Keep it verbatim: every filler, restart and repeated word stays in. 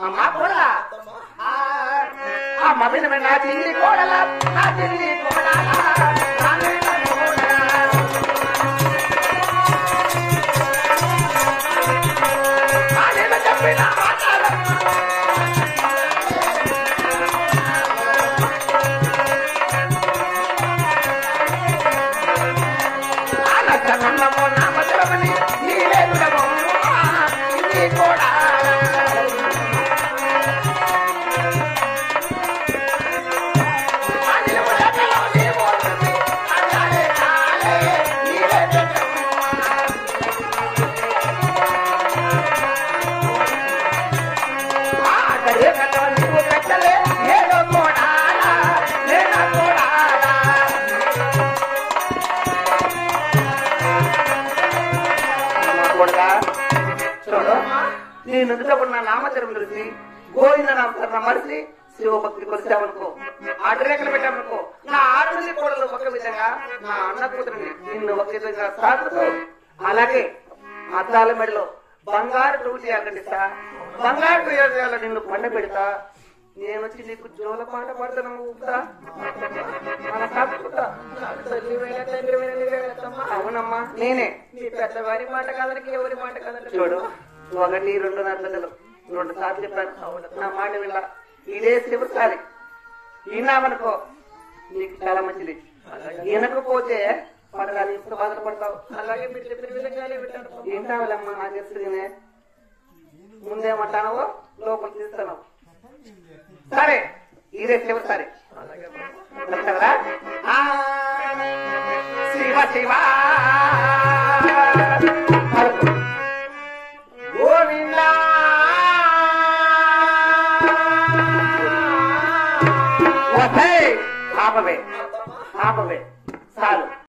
అమ్మా కోడలా అమ్మ వినమే నా చిల్లి కోడలా నా చిల్లి కోడలా చెప్పిన నన్నమో నామధురమని నీలేదుడమో నీ కూడా నేను ఎదుటప్పుడు నా నామచరం తెలిసి గోవింద నామచరణ మరిచి శివభక్తి కొలిచామనుకో ఆటరేఖలు పెట్టామనుకో నా ఆడది కోడలు ఒక విధంగా నా అన్న కూతురిని నిన్ను ఒక విధంగా సాగుతూ అలాగే అద్దాల మెడలో బంగారు టూ చేయాలండిస్తా బంగారు టూ చేయాల నిన్ను పండ పెడతా నేను వచ్చి నీకు జోల పాట పాడతాను ఊపుతా అవునమ్మా నేనే నీ పెద్దవారి మాట కాదనికి ఎవరి మాట కాదని చూడు ఒకటి రెండున్నర గంటలు రెండు సార్లు చెప్పాను నా మాట విల్ల ఇదే చివరిసారి ఈనామనుకో నీకు చాలా మంచిది వినకపోతే పడగానే ఇప్పుడు బాధపడతావు అలాగే మీరు చెప్పిన విధంగానే ఏం కావాలమ్మా నాకు తెలుసునే ముందేమంటానో లోపల తీస్తాను సరే ఇదే చివరిసారి శివ శివ గోవిందా ఆపవే ఆపవే చాలు